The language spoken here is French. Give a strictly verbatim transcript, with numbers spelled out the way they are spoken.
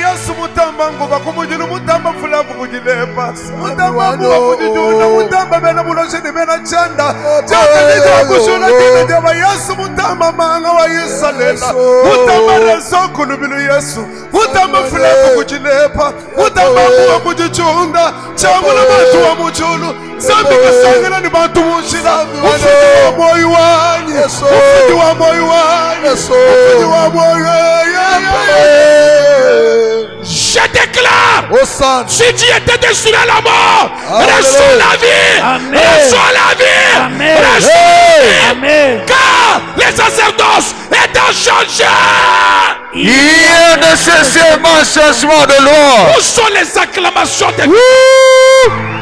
Yesu mutamba nguva kumujulu mutamba fulavu kujilepa mutamba nguva kujijuna mutamba bena mulosheni bena chanda chanda nija kushuna kina jaba Yesu mutamba manga wa Yesalela mutamba rezo kulubilu Yesu mutamba fulavu kujilepa mutamba nguva kujichunda chamula bantu wa mujulu zambi kasangela ni bantu mushila ufidi wa moyo wanyi ufidi wa moyo wanyi ufidi wa moyo Je déclare, si tu étais déçu à la mort, reçois la vie, reçois la vie, reçois la vie, car les sacerdoces étant changés. Il y a nécessairement un changement de loi. Où sont les acclamations de Dieu?